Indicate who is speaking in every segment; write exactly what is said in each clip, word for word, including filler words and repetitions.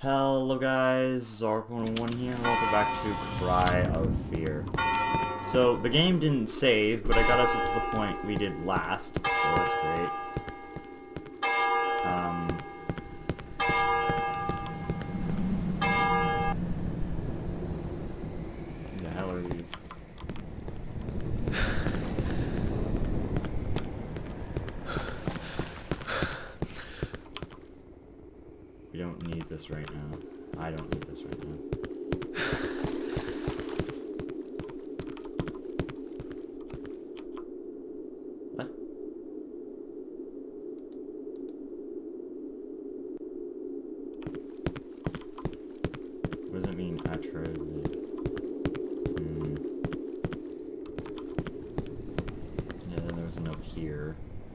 Speaker 1: Hello guys, Zark one oh one here, and welcome back to Cry of Fear. So, the game didn't save, but I got us up to the point we did last, so that's great. Um... Who the hell are these? We don't need this right now. I don't need this right now. What? What does it mean, attribute? Hmm. Yeah, then there was a note here.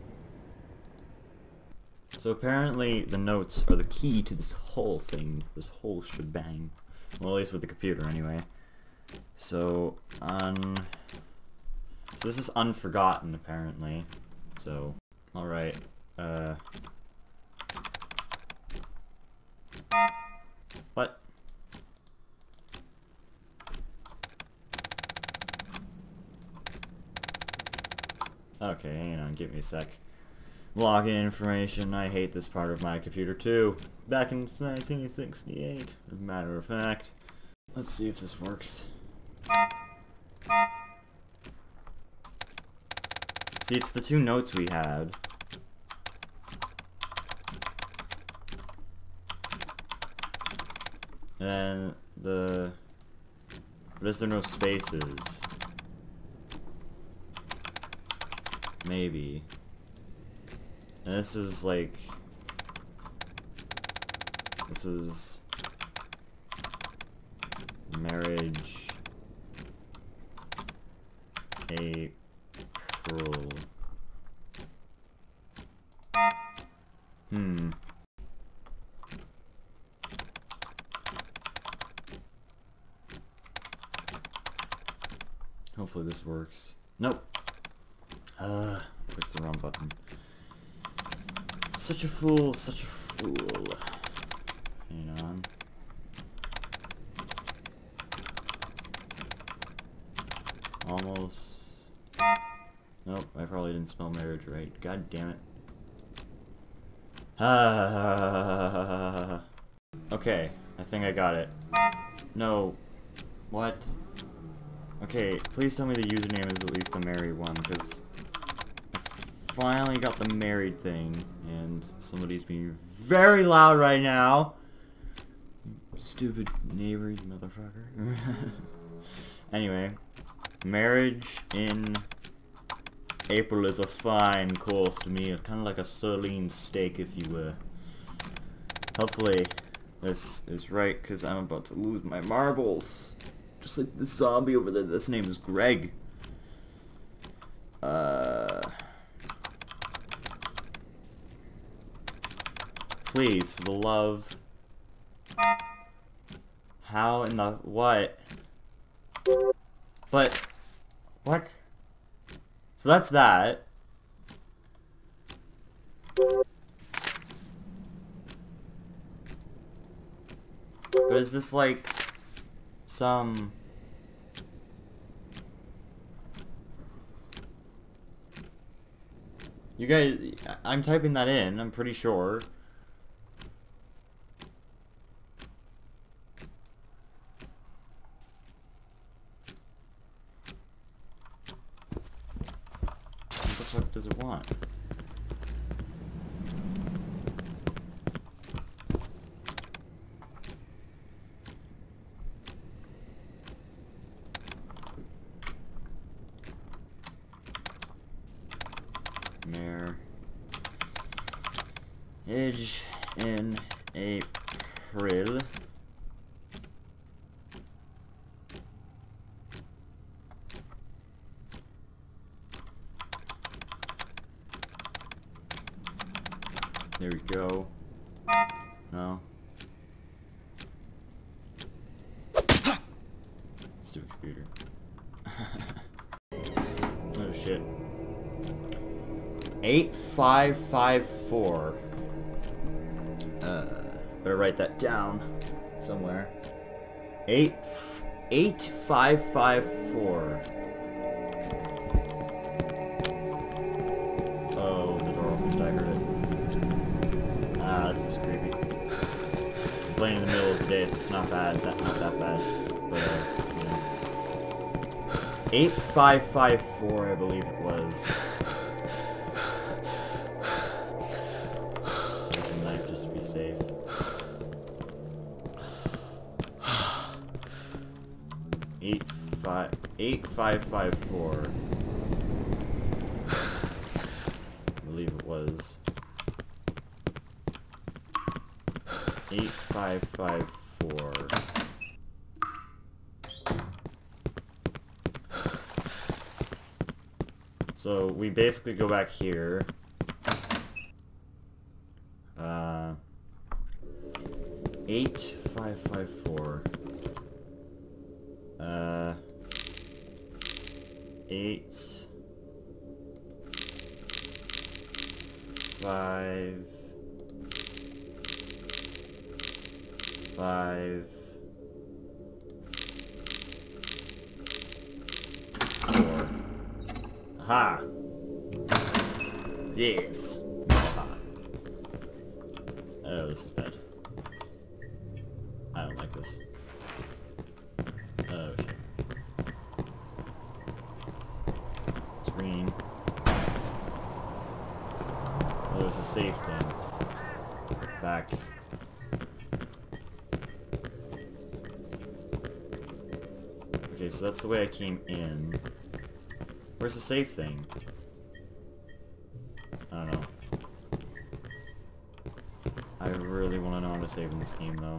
Speaker 1: So apparently the notes are the key to this whole thing, this whole shebang. Well, at least with the computer anyway. So, un... So this is Unforgotten, apparently. So, alright. Uh... What? Okay, hang on, give me a sec. Login information. I hate this part of my computer too. Back in nineteen sixty-eight, as a matter of fact. Let's see if this works. See, it's the two notes we had. And the... But is there no spaces? Maybe. And this is like, this is marriage April. Hmm. Hopefully this works. Nope. Uh, clicked the wrong button. Such a fool, such a fool. Hang on. Almost. Nope, I probably didn't spell marriage right. God damn it. Ah. Okay, I think I got it. No. What? Okay, please tell me the username is at least the married one, because finally got the married thing, and somebody's being very loud right now. Stupid neighbor, you motherfucker. Anyway, marriage in April is a fine course to me, kind of like a sirloin steak, if you will. Hopefully, this is right, because I'm about to lose my marbles. Just like the zombie over there. This name is Greg. Uh... Please, for the love. How in the... What? But... What? So that's that. But is this like... Some... You guys... I'm typing that in, I'm pretty sure. What the fuck does it want? Marriage in April. There we go. No. Stupid computer. Oh shit. eight five five four. Uh, Better write that down somewhere. Eight, eight, five, five, four. Oh, the door opened. I heard it. Ah, this is creepy. I'm playing in the middle of the day, so it's not bad. That not that bad. But uh, yeah. Eight, five, five, four. I believe it was. Just take a knife just to be safe. Eight five eight five five four. I believe it was eight five five four. So we basically go back here. Uh, eight five five four. Uh, eight, five, five, four. Aha! Yes. Aha. Oh, this is bad. I don't like this. Oh shit. It's green. Oh, there's a safe thing. Back. Okay, so that's the way I came in. Where's the safe thing? I don't know. I really want to know how to save in this game, though.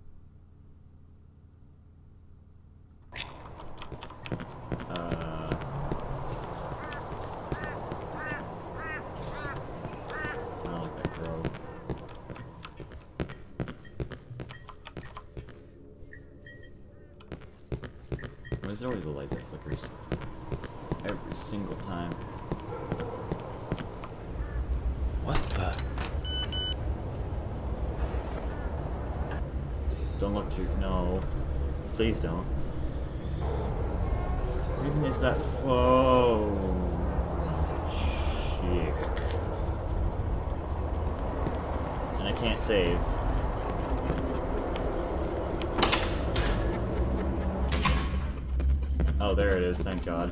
Speaker 1: Uh... I don't like that crow. Why is there always a light that flickers? Every single time.
Speaker 2: What the?
Speaker 1: Don't look too... No. Please don't. What even is that phone? Shit. And I can't save. Oh, there it is, thank God.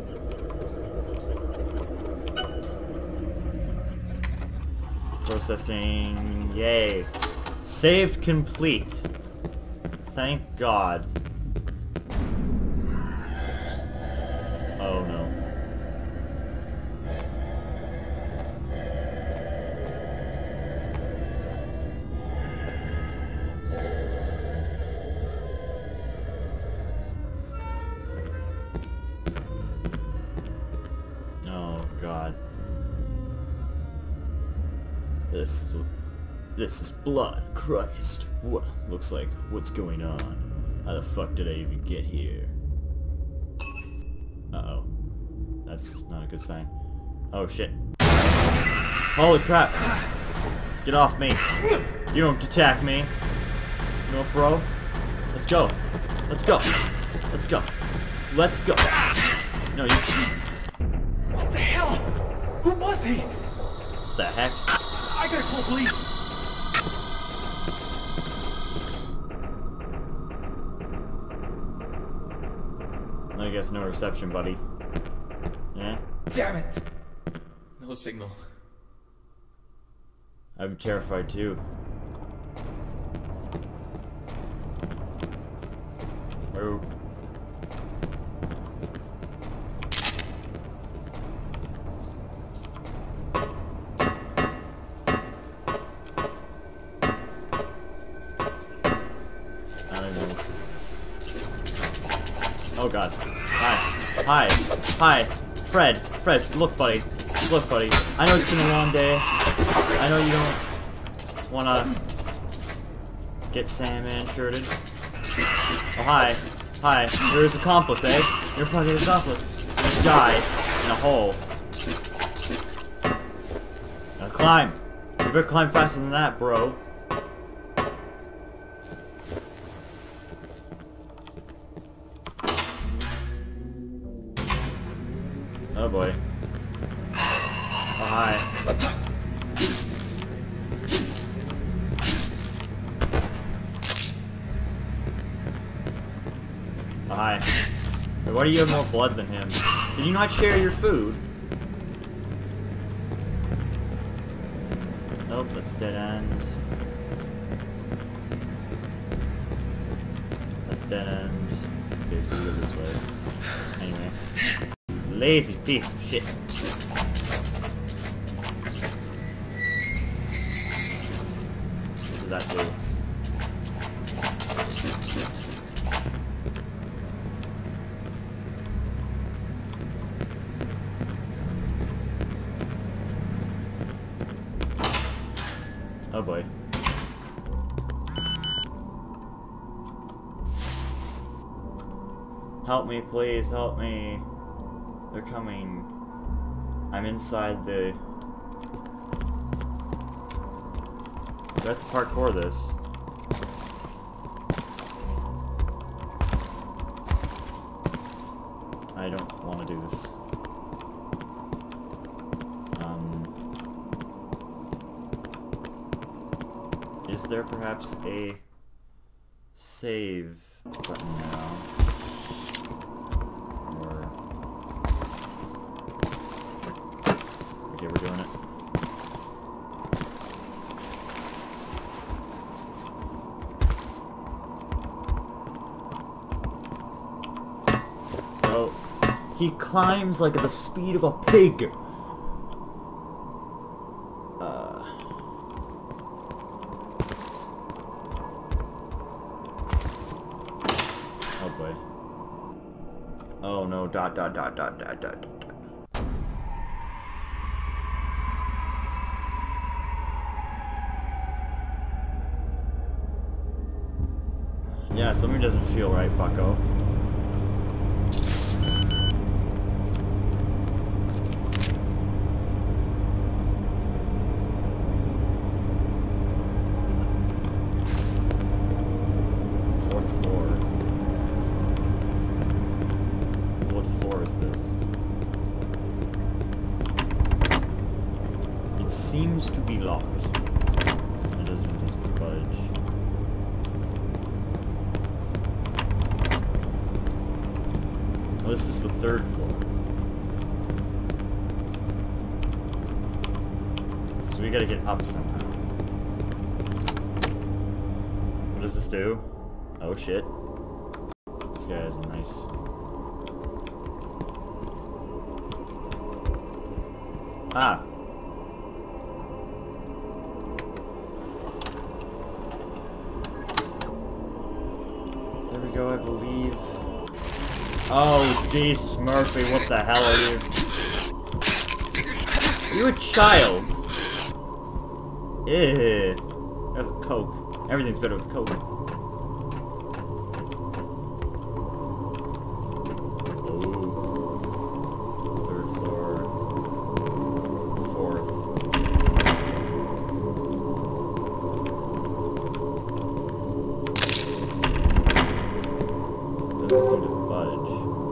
Speaker 1: Processing. Yay. Saved complete. Thank God. Oh no. Oh God. This, this is blood. Christ. What looks like? What's going on? How the fuck did I even get here? Uh-oh. That's not a good sign. Oh shit. Holy crap. Get off me. You don't attack me. No, bro. Let's go. Let's go. Let's go. Let's go. No, you...
Speaker 2: What the hell? Who was he?
Speaker 1: The heck?
Speaker 2: I gotta call police.
Speaker 1: I guess no reception, buddy. Yeah?
Speaker 2: Damn it. No signal.
Speaker 1: I'm terrified too. Oh. I don't know. Oh God. Hi. Hi. Hi. Fred. Fred, look buddy. Look buddy. I know it's been a long day. I know you don't wanna get Sandman shirted. Oh hi. Hi. You're his accomplice, eh? You're fucking his accomplice. You died in a hole. Now climb. You better climb faster than that, bro. Oh boy. Oh hi. Oh hi. Wait, why do you have more blood than him? Did you not share your food? Nope, that's dead end. That's dead end. Okay, so we go this way. Anyway. Lazy piece of shit. What did that do? Oh boy. Help me, please, help me. They're coming. I'm inside the... Do I have to parkour this? I don't want to do this. Um... Is there perhaps a save button now? Or... Okay, we're doing it. Oh, he climbs like at the speed of a pig! Oh boy. Oh no, dot dot dot dot dot dot dot. Yeah, something doesn't feel right, bucko. Fourth floor. What floor is this? It seems to be locked. It doesn't just budge. Oh, this is the third floor. So we gotta get up somehow. What does this do? Oh shit. This guy is nice. Ah. There we go, I believe. Oh, Jesus Murphy, what the hell are you? Are you a child? Ew. That's Coke. Everything's better with Coke. Doesn't seem to budge.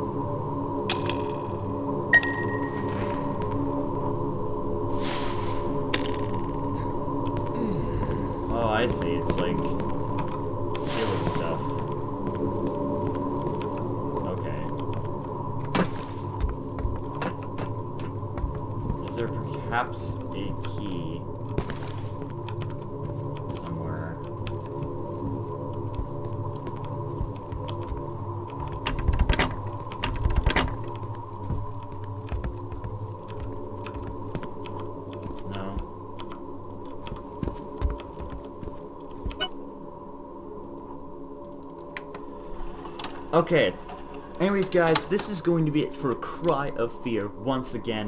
Speaker 1: Oh, I see. It's like killer stuff. Okay. Is there perhaps a key somewhere? Okay, anyways guys, this is going to be it for Cry of Fear once again.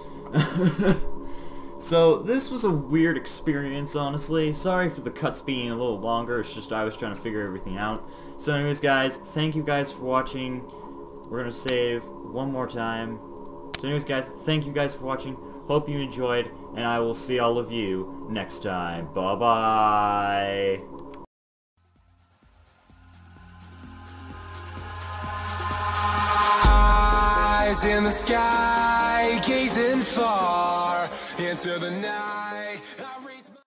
Speaker 1: So, this was a weird experience, honestly. Sorry for the cuts being a little longer, it's just I was trying to figure everything out. So anyways guys, thank you guys for watching. We're gonna save one more time. So anyways guys, thank you guys for watching. Hope you enjoyed, and I will see all of you next time. Bye-bye.
Speaker 3: eyes in the sky, gazing far into the night.